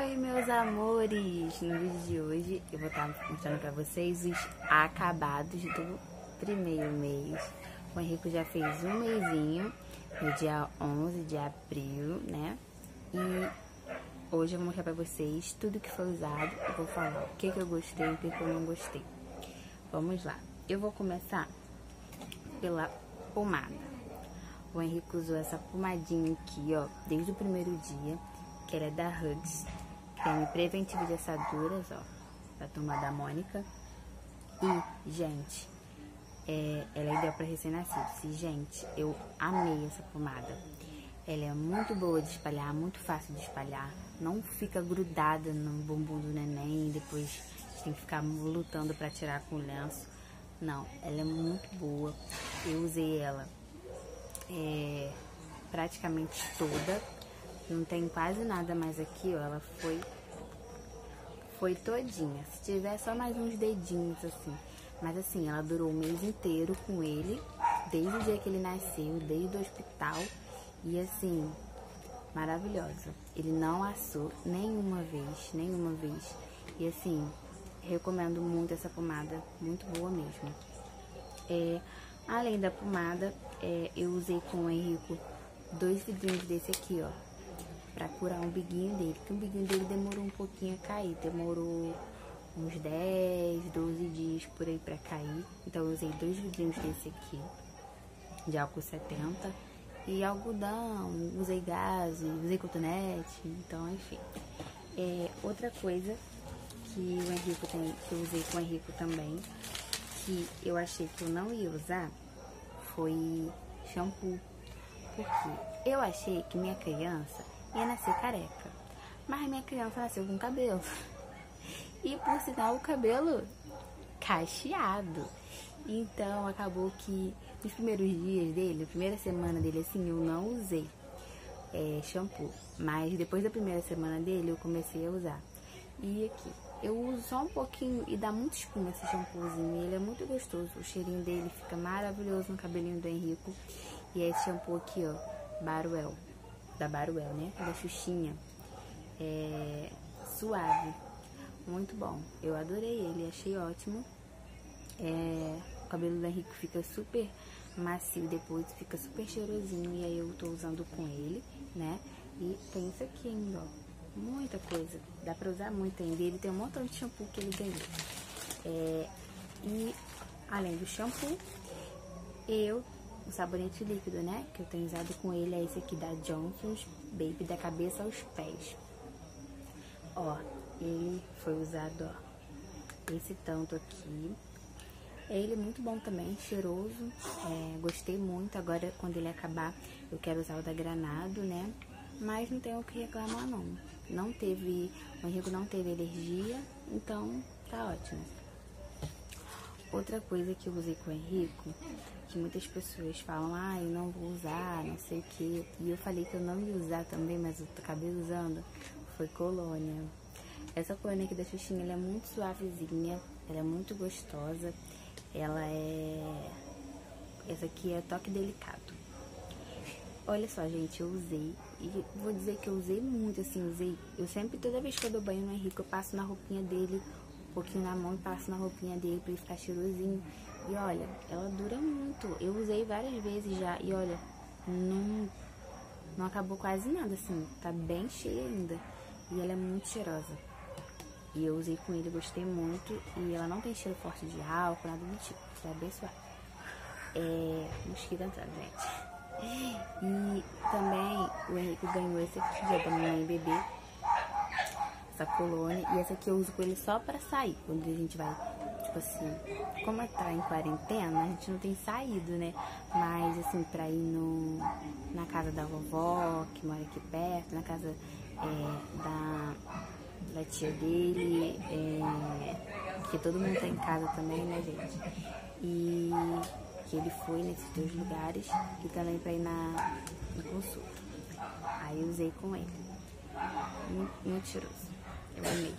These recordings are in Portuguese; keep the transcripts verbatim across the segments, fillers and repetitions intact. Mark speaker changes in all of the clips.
Speaker 1: Oi, meus amores! No vídeo de hoje eu vou estar mostrando pra vocês os acabados do primeiro mês. O Henrico já fez um mêsinho, no dia onze de abril, né? E hoje eu vou mostrar pra vocês tudo que foi usado. Eu vou falar o que, que eu gostei e o que, que eu não gostei. Vamos lá. Eu vou começar pela pomada. O Henrico usou essa pomadinha aqui, ó, desde o primeiro dia, que ela é da Hugs, creme preventivo de assaduras, ó, da turma da Mônica. E, gente, é, ela é ideal para recém-nascidos. E, gente, eu amei essa pomada. Ela é muito boa de espalhar, muito fácil de espalhar. Não fica grudada no bumbum do neném, depois a gente tem que ficar lutando para tirar com o lenço. Não, ela é muito boa. Eu usei ela é, praticamente toda. Não tem quase nada mais aqui, ó. Ela foi foi todinha. Se tiver só mais uns dedinhos assim. Mas assim, ela durou o mês inteiro com ele, desde o dia que ele nasceu, desde o hospital. E assim, maravilhosa. Ele não assou nenhuma vez, nenhuma vez. E assim, recomendo muito essa pomada, muito boa mesmo. É, além da pomada, é, eu usei com o Henrico dois vidrinhos desse aqui, ó, pra curar o umbiguinho dele, que o umbiguinho dele demorou um pouquinho a cair, demorou uns dez, doze dias por aí pra cair. Então eu usei dois vidrinhos desse aqui, de álcool setenta, e algodão, usei gaze, usei cotonete, então enfim. É, outra coisa que o Henrico tem, que eu usei com o Henrico também, que eu achei que eu não ia usar, foi shampoo. Porque eu achei que minha criança ia nascer careca, mas minha criança nasceu com cabelo. E por sinal o cabelo cacheado. Então acabou que nos primeiros dias dele, na primeira semana dele assim, eu não usei é, shampoo. Mas depois da primeira semana dele eu comecei a usar. E aqui, eu uso só um pouquinho e dá muito espuma esse shampoozinho. Ele é muito gostoso, o cheirinho dele fica maravilhoso no cabelinho do Henrico. E é esse shampoo aqui, ó, Baruel, da Baruel, né, da Xuxinha, é suave, muito bom. Eu adorei ele, achei ótimo. É, o cabelo do Henrico fica super macio depois, fica super cheirosinho. E aí eu tô usando com ele, né, e tem isso aqui ainda, ó. Muita coisa, dá pra usar muito ainda. Ele tem um montão de shampoo que ele ganhou. É, e além do shampoo, eu, o sabonete líquido, né, que eu tenho usado com ele é esse aqui da Johnson's Baby, da cabeça aos pés. Ó, ele foi usado, ó, esse tanto aqui. Ele é muito bom também, cheiroso, é, gostei muito. Agora, quando ele acabar, eu quero usar o da Granado, né, mas não tenho o que reclamar, não. Não teve, o Henrico não teve alergia, então tá ótimo. Outra coisa que eu usei com o Henrico, que muitas pessoas falam, ah, eu não vou usar, não sei o que, e eu falei que eu não ia usar também, mas eu acabei usando, foi colônia. Essa colônia aqui da Xuxinha, ela é muito suavezinha, ela é muito gostosa, ela é, essa aqui é toque delicado. Olha só, gente, eu usei, e vou dizer que eu usei muito, assim, usei, eu sempre, toda vez que eu dou banho no Henrico, eu passo na roupinha dele, um pouquinho na mão e passo na roupinha dele pra ele ficar cheirosinho. E olha, ela dura muito, eu usei várias vezes já, e olha, não, não acabou quase nada, assim, tá bem cheia ainda, e ela é muito cheirosa. E eu usei com ele, gostei muito, e ela não tem cheiro forte de álcool, nada do tipo, tá bem suave. É, mosquito entrando, gente. E também o Henrico ganhou esse aqui, já da mamãe e bebê, essa colônia, e essa aqui eu uso com ele só pra sair, quando a gente vai, tipo assim, como tá em quarentena, a gente não tem saído, né, mas assim, pra ir no, na casa da vovó, que mora aqui perto, na casa é, da, da tia dele, é, que todo mundo tá em casa também, né, gente, e que ele foi nesses dois lugares, e também pra ir na, na consulta. Aí eu usei com ele. Muito, muito cheiroso. Eu amei.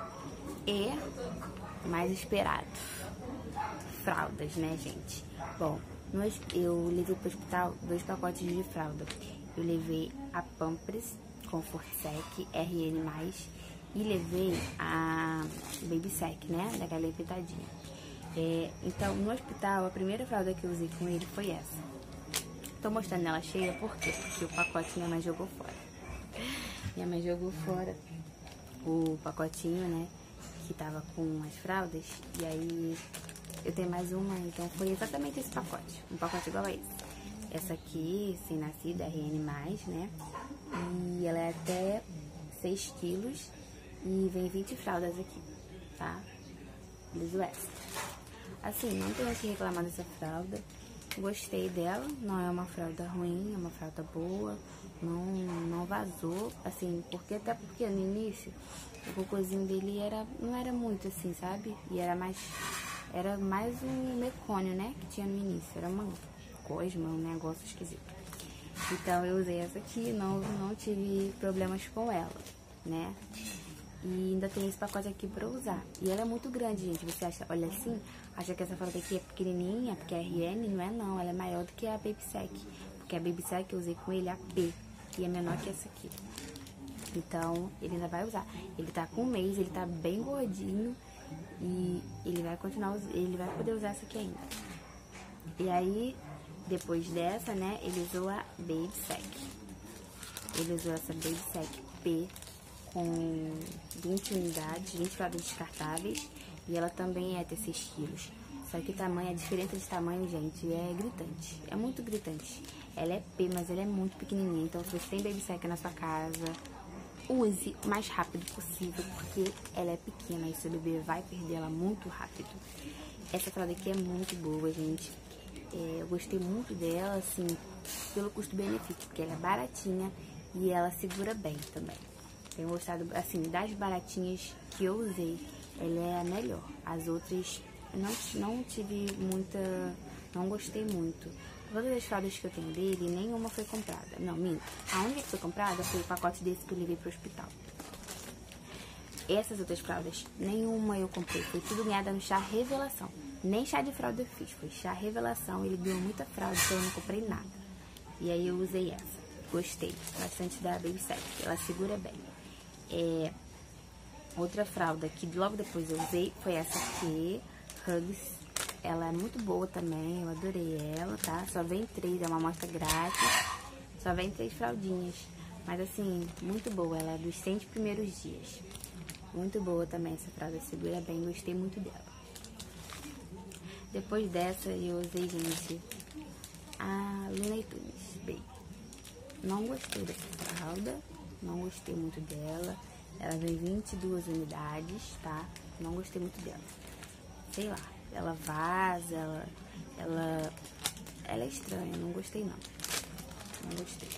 Speaker 1: E mais esperado, fraldas, né, gente? Bom, nós, eu levei pro hospital dois pacotes de fralda. Eu levei a Pampers com Forsec R N mais, E levei a Baby Sec, né? Da galinha pintadinha. É, então, no hospital, a primeira fralda que eu usei com ele foi essa. Tô mostrando ela cheia, por quê? Porque o pacote minha mãe jogou fora. Minha mãe jogou fora o pacotinho, né? Que tava com as fraldas. E aí, eu tenho mais uma, então foi exatamente esse pacote. Um pacote igual a esse. Essa aqui, sem nascida, R N mais, né? E ela é até seis quilos. E vem vinte fraldas aqui, tá? Liso extra. Assim, não tenho o que reclamar dessa fralda. Gostei dela, não é uma fralda ruim, é uma fralda boa. Não, não vazou, assim, porque até porque no início o cocôzinho dele era, não era muito assim, sabe? E era mais, era mais um mecônio, né? Que tinha no início, era uma gosma, um negócio esquisito. Então eu usei essa aqui, não, não tive problemas com ela, né? E ainda tem esse pacote aqui pra usar. E ela é muito grande, gente. Você acha, olha assim, acha que essa fralda aqui é pequenininha, porque é R N, não é não. Ela é maior do que a Baby Sec. Porque a Baby Sec eu usei com ele a P. E é menor que essa aqui. Então, ele ainda vai usar. Ele tá com um mês, ele tá bem gordinho. E ele vai continuar, ele vai poder usar essa aqui ainda. E aí, depois dessa, né, ele usou a Baby Sec. Ele usou essa Baby Sec P com vinte unidades, vinte fraldas descartáveis. E ela também é até seis quilos. Só que o tamanho, a diferença de tamanho, gente, é gritante. É muito gritante. Ela é P, mas ela é muito pequenininha. Então, se você tem Baby Sec na sua casa, use o mais rápido possível, porque ela é pequena e seu bebê vai perder ela muito rápido. Essa fralda aqui é muito boa, gente. É, eu gostei muito dela, assim, pelo custo-benefício, porque ela é baratinha e ela segura bem também. Tenho gostado, assim, das baratinhas que eu usei, ela é a melhor. As outras, não, não tive muita, não gostei muito. Todas as fraldas que eu tenho dele, nenhuma foi comprada. Não, minto. A única que foi comprada foi o pacote desse que eu levei pro hospital. Essas outras fraldas, nenhuma eu comprei. Foi tudo ganhada no chá Revelação. Nem chá de fralda eu fiz, foi chá Revelação. Ele ganhou muita fralda, então eu não comprei nada. E aí eu usei essa. Gostei bastante da Baby Sec. Ela segura bem. É, outra fralda que logo depois eu usei foi essa aqui, Hugs. Ela é muito boa também, eu adorei ela, tá? Só vem três, é uma amostra grátis. Só vem três fraldinhas. Mas assim, muito boa, ela é dos cem primeiros dias. Muito boa também essa fralda, segura bem, gostei muito dela. Depois dessa eu usei, gente, a Looney Tunes Baby. Não gostei dessa fralda, não gostei muito dela. Ela vem vinte e duas unidades, tá? Não gostei muito dela. Sei lá, ela vaza, ela, ela, ela é estranha, não gostei não. Não gostei.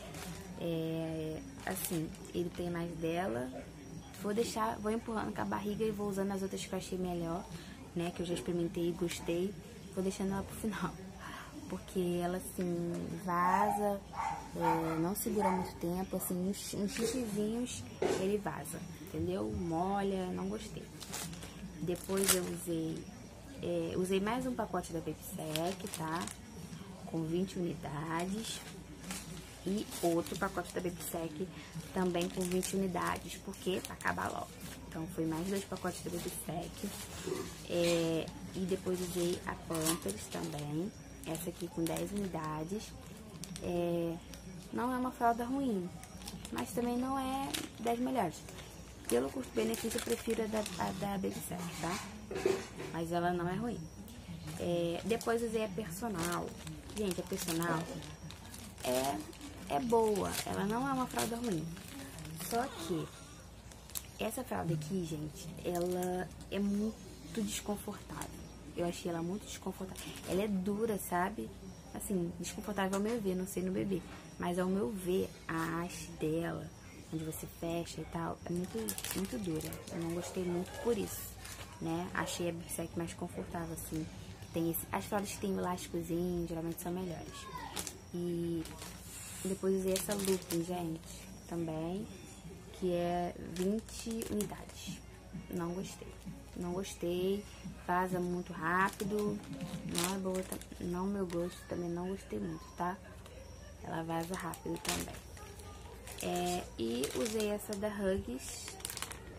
Speaker 1: É, assim, ele tem mais dela. Vou deixar, vou empurrando com a barriga e vou usando as outras que eu achei melhor, né? Que eu já experimentei e gostei. Vou deixando ela pro final. Porque ela, assim, vaza, é, não segura muito tempo, assim, uns, uns xixizinhos ele vaza, entendeu? Molha, não gostei. Depois eu usei, é, usei mais um pacote da Baby Sec, tá? Com vinte unidades. E outro pacote da Baby Sec também com vinte unidades, porque pra acabar logo. Então foi mais dois pacotes da Baby Sec. É, e depois usei a Pampers também. Essa aqui com dez unidades. É, não é uma fralda ruim, mas também não é das melhores. Pelo custo-benefício eu prefiro a da, a da Baby Sec, tá? Mas ela não é ruim. É, depois usei a Personal. Gente, a Personal é, é boa, ela não é uma fralda ruim. Só que essa fralda aqui, gente, ela é muito desconfortável. Eu achei ela muito desconfortável. Ela é dura, sabe? Assim, desconfortável ao meu ver, não sei no bebê. Mas ao meu ver, a haste dela, onde você fecha e tal, é muito, muito dura. Eu não gostei muito por isso, né? Achei a Baby Sec mais confortável, assim. Tem esse, as fraldas que tem o elásticozinho, geralmente são melhores. E depois usei essa Lupin, gente, também, que é vinte unidades. Não gostei. Não gostei, vaza muito rápido, não é boa, não meu gosto, também não gostei muito, tá? Ela vaza rápido também. É, e usei essa da Hugs,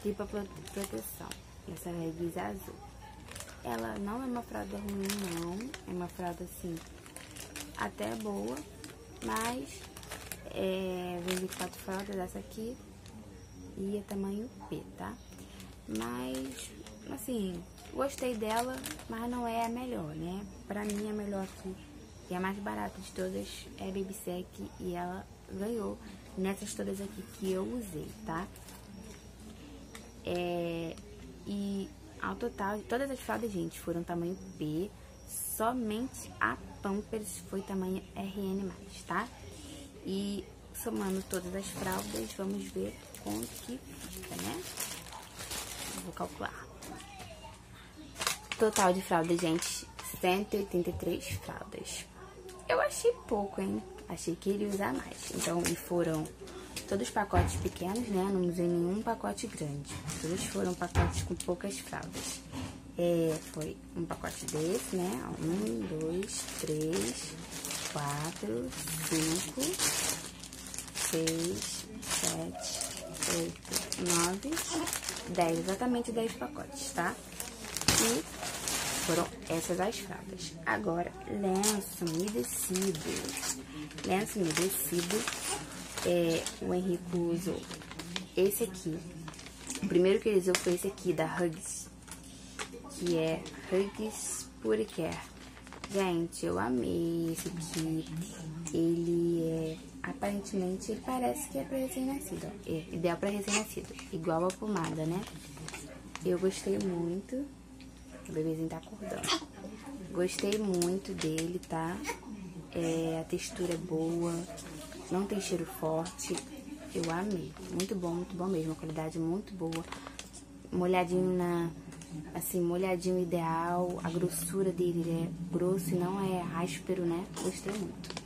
Speaker 1: tripla proteção. Essa Huggies azul. Ela não é uma fralda ruim, não. É uma fralda, assim, até boa. Mas é, vem vinte e quatro fraldas, essa aqui. E é tamanho P, tá? Mas, assim, gostei dela, mas não é a melhor, né? Pra mim, a melhor aqui, e a mais barata de todas, é a Babysec. E ela ganhou nessas todas aqui que eu usei, tá? É, e ao total, todas as fraldas, gente, foram tamanho P. Somente a Pampers foi tamanho R N mais, tá? E somando todas as fraldas, vamos ver quanto que fica, né? Vou calcular. Total de fraldas, gente, cento e oitenta e três fraldas. Eu achei pouco, hein? Achei que iria usar mais. Então, e foram todos pacotes pequenos, né? Não usei nenhum pacote grande. Todos foram pacotes com poucas fraldas. É, foi um pacote desse, né? Um, dois, três, quatro, cinco, seis, sete, oito, nove, dez. Exatamente dez pacotes, tá? E foram essas as fraldas. Agora, lenço umedecido. Lenço umedecido. É, o Henrico usou esse aqui. O primeiro que ele usou foi esse aqui, da Huggies, que é Huggies Pure Care. Gente, eu amei esse aqui. Ele é, aparentemente, ele parece que é pra recém-nascido. É ideal pra recém-nascido, igual a pomada, né? Eu gostei muito. O bebezinho tá acordando. Gostei muito dele, tá? É, a textura é boa. Não tem cheiro forte. Eu amei. Muito bom, muito bom mesmo. A qualidade muito boa. Molhadinho na... Assim, molhadinho ideal. A grossura dele é grosso e não é áspero, né? Gostei muito.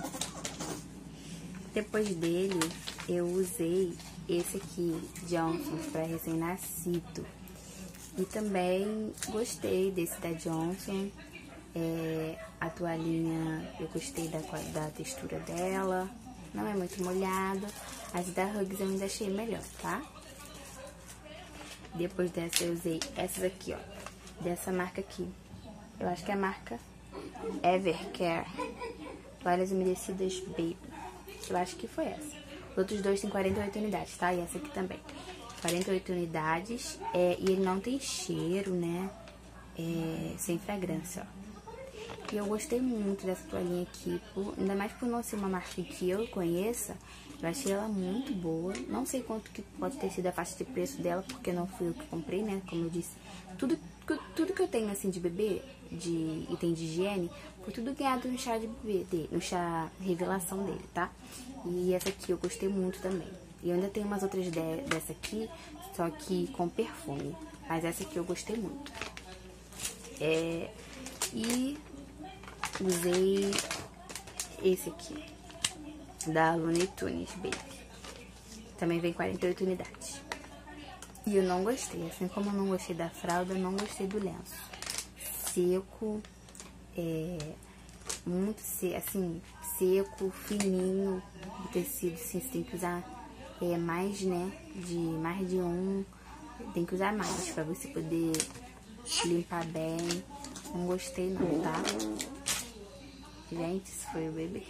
Speaker 1: Depois dele, eu usei esse aqui, Johnson's, para recém-nascido. E também gostei desse da Johnson. É, a toalhinha, eu gostei da, da textura dela. Não é muito molhada. As da Huggies eu ainda achei melhor, tá? Depois dessa eu usei essas aqui, ó. Dessa marca aqui. Eu acho que é a marca Evercare. Toalhas umedecidas Baby. Eu acho que foi essa. Os outros dois têm quarenta e oito unidades, tá? E essa aqui também. quarenta e oito unidades. É, e ele não tem cheiro, né? É, sem fragrância, ó. E eu gostei muito dessa toalhinha aqui, por, ainda mais por não ser uma marca que eu conheça. Eu achei ela muito boa. Não sei quanto que pode ter sido a faixa de preço dela, porque não fui eu que comprei, né? Como eu disse, tudo, tudo que eu tenho, assim, de bebê, de item de higiene, foi tudo ganhado no chá de bebê dele, no chá revelação dele, tá? E essa aqui eu gostei muito também. E eu ainda tenho umas outras de, dessa aqui, só que com perfume. Mas essa aqui eu gostei muito. É, e... usei esse aqui, da Looney Tunes Baby. Também vem quarenta e oito unidades. E eu não gostei, assim como eu não gostei da fralda, eu não gostei do lenço. Seco, é, muito seco, assim, seco, fininho, o tecido, assim, você tem que usar é, mais, né, de mais de um, tem que usar mais pra você poder limpar bem. Não gostei não, tá? Gente, isso foi o bebê.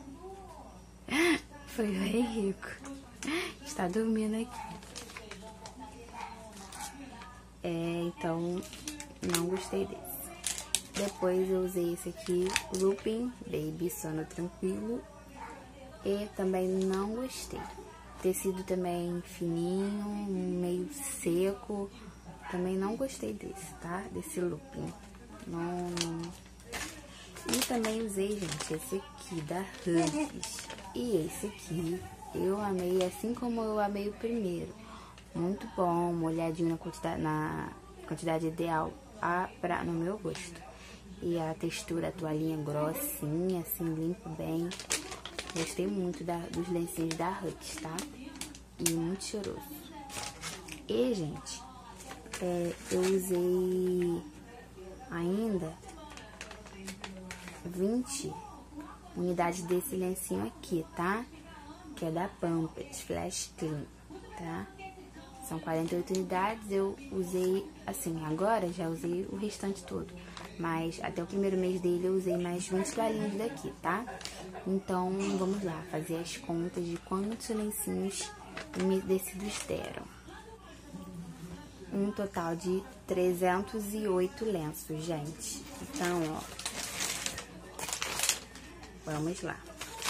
Speaker 1: Foi o Henrico. Está dormindo aqui. É, então, não gostei desse. Depois eu usei esse aqui, Looping Baby Sono Tranquilo. E também não gostei. Tecido também fininho, meio seco. Também não gostei desse, tá? Desse Looping. Não, não. E também usei, gente, esse aqui da Huggies. E esse aqui eu amei, assim como eu amei o primeiro. Muito bom, molhadinho na quantidade, na quantidade ideal a, pra, no meu gosto. E a textura, a toalhinha grossinha, assim, limpo bem. Gostei muito da, dos lencinhos da Huggies, tá? E muito cheiroso. E, gente, é, eu usei ainda vinte unidades desse lencinho aqui, tá? Que é da Pampers Flash Clean, tá? são quarenta e oito unidades, eu usei, assim, agora já usei o restante todo. Mas até o primeiro mês dele eu usei mais vinte toalhinhas daqui, tá? Então, vamos lá, fazer as contas de quantos lencinhos umedecidos deram. Um total de trezentos e oito lenços, gente. Então, ó, vamos lá.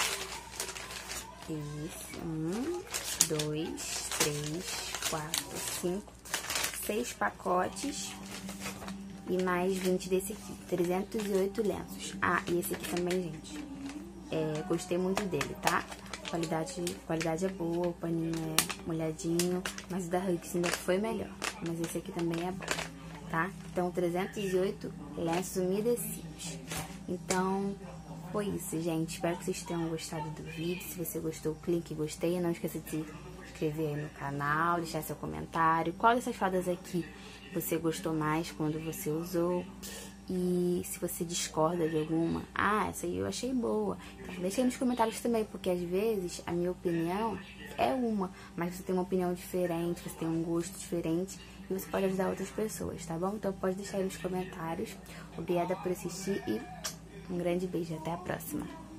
Speaker 1: Isso, um, dois, três, quatro, cinco, seis pacotes e mais vinte desse aqui, trezentos e oito lenços. Ah, e esse aqui também, gente, é, gostei muito dele, tá? Qualidade, qualidade é boa, o paninho é molhadinho, mas o da Huggies ainda foi melhor. Mas esse aqui também é bom, tá? Então, trezentos e oito lenços umedecidos. Então, foi isso, gente. Espero que vocês tenham gostado do vídeo. Se você gostou, clique em gostei. Não esqueça de se inscrever aí no canal, deixar seu comentário. Qual dessas fadas aqui você gostou mais quando você usou? E se você discorda de alguma, ah, essa aí eu achei boa. Então, deixa aí nos comentários também, porque às vezes a minha opinião é uma, mas você tem uma opinião diferente, você tem um gosto diferente e você pode ajudar outras pessoas, tá bom? Então pode deixar aí nos comentários. Obrigada por assistir e um grande beijo. Até a próxima.